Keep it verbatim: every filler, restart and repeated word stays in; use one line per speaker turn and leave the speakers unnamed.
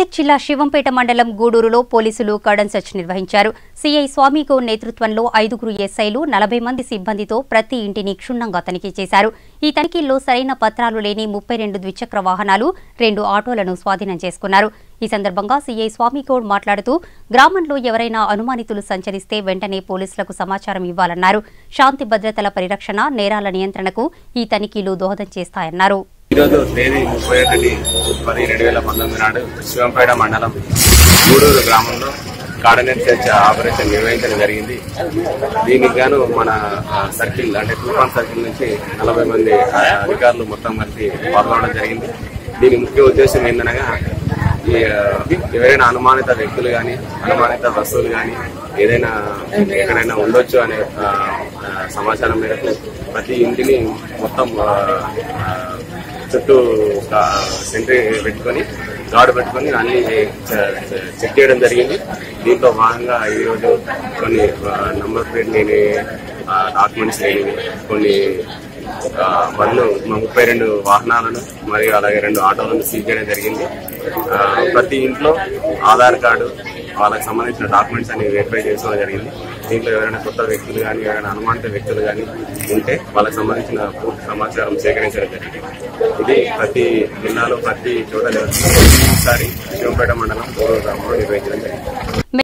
మెదక్ జిల్లా శివంపేట మండలం గూడూరులో పోలీసులు కర్డన్ సెర్చ్ నిర్వహించారు. సీఐ స్వామిగౌ నేతృత్వంలో ఐదుగురు ఎస్ఐలు నలభై మంది సిబ్బందితో ప్రతి ఇంటిని క్షుణ్ణంగా తనిఖీ చేశారు. ఈ తనిఖీల్లో సరైన పత్రాలు లేని ముప్పై రెండు ద్విచక్ర వాహనాలు, రెండు ఆటోలను స్వాధీనం చేసుకున్నారు. ఈ సందర్భంగా సీఐ స్వామిగౌడ్ మాట్లాడుతూ గ్రామంలో ఎవరైనా అనుమానితులు సంచరిస్తే వెంటనే పోలీసులకు సమాచారం ఇవ్వాలన్నారు. శాంతి భద్రతల పరిరక్షణ, నేరాల నియంత్రణకు ఈ తనిఖీలు దోహదం చేస్తాయన్నారు.
ఈరోజు తేదీ ముప్పై ఒకటి పది రెండు వేల పంతొమ్మిది నాడు శివంపేట మండలం గూడూరు గ్రామంలో కార్డినెట్ సెర్చ్ ఆపరేషన్ నిర్వహించడం జరిగింది. దీనికి గాను మన సర్కిల్ అంటే తూఫాన్ సర్కిల్ నుంచి నలభై మంది అధికారులు మొత్తం కలిసి పాల్గొనడం జరిగింది. దీని ముఖ్య ఉద్దేశం ఏంటనగా ఎవరైనా అనుమానిత వ్యక్తులు కానీ అనుమానిత వస్తువులు కానీ ఏదైనా ఎక్కడైనా ఉండొచ్చు అనే సమాచారం మేరకు ప్రతి ఇంటిని మొత్తం చుట్టూ సెంట్రీ పెట్టుకొని గార్డు పెట్టుకొని అన్ని చెక్ చేయడం జరిగింది. దీంట్లో భాగంగా ఈరోజు కొన్ని నంబర్ ప్లేట్ లేని డాక్యుమెంట్స్ లేనివి, కొన్ని బండ్లు ముప్పై రెండు వాహనాలను మరియు అలాగే రెండు ఆటోలను సీజ్ చేయడం జరిగింది. ప్రతి ఇంట్లో ఆధార్ కార్డు, వాళ్ళకి సంబంధించిన డాక్యుమెంట్స్ అన్ని వెరిఫై చేసుకోవడం జరిగింది. దీంట్లో ఎవరైనా కొత్త వ్యక్తులు కానీ ఎవరైనా అనుమానిత వ్యక్తులు కానీ ఉంటే వాళ్ళకి సంబంధించిన పూర్తి సమాచారం సేకరించడం జరిగింది. ఇది ప్రతి జిల్లాలో ప్రతి చోట ఈసారి శివంపేట మండలం గూడూరు గ్రామంలో నిర్వహించడం జరిగింది.